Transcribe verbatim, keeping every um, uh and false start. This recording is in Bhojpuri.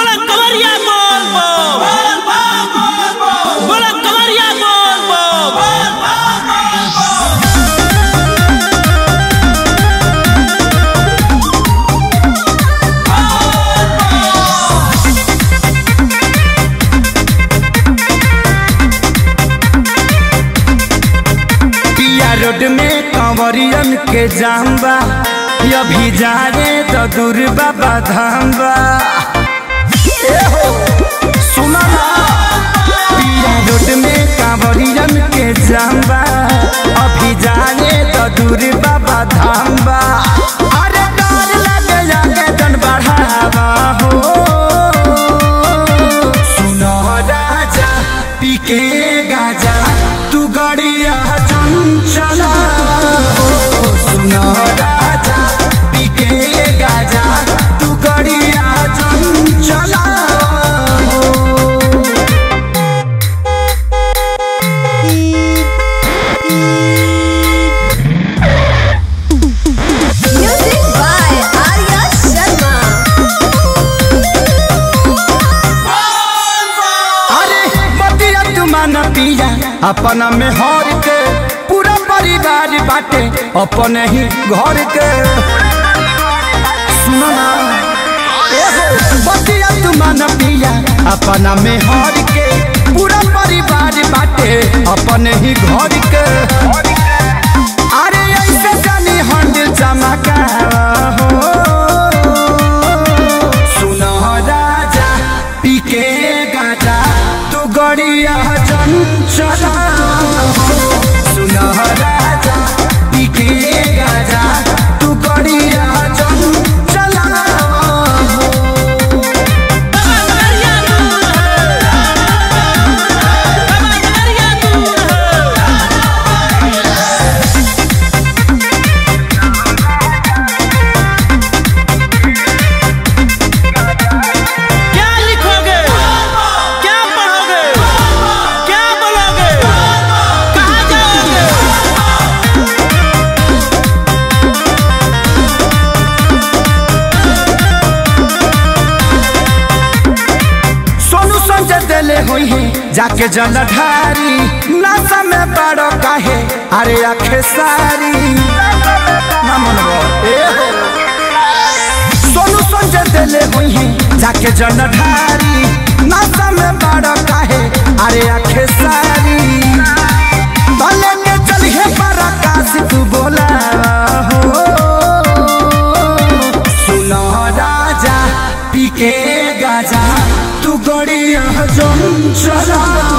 बोला कवरिया बोल बोल बोला कवरिया बोल बोल। पिया रोड में कंवरियन के जाम्बा अभी जा रे तो दूर बाबा धाम्बा सुना पिया रोड में कंवरियन के जाम्बा अभी जा रे तो दूर बाबा धाम्बा। अरे डर लगे जाके जन बढ़ावा हो सुनो राजा पी के गाजा तू गड़िया चंचला हो सुनो राजा पी के गाजा तू गड़िया चंचला हो। Music by Arya Sharma. अरे मतिया तुमान पिया अपना में हर के पूरा परिवार बाटे अपने ही घर के सुना मतिया तुमान पिया अपना में हर के पूरा परिवार बाटे अपने ही घर के। अरे ऐसे जानी हंडिल चमका हो सुनो राजा पी के गाजा तू गड़िया चंचला सुनो राजा पी के गाजा तू गड़िया चंचला। क्या लिखोगे क्या पढ़ोगे क्या बोलोगे कहाँ जाओगे। सोनू संजय दिले हुई है जाके जलधारी नशा में बड़ो काहे अरे आखे सारी ना मनवा ए हो। सोनू संजय दिले हुई है जाके जलधारी नशा में बड़ो काहे अरे आखे सारी भले के चलिए पराकाश तू बोला हो सुनो राजा पी के गाजा तू गड़िया चंचला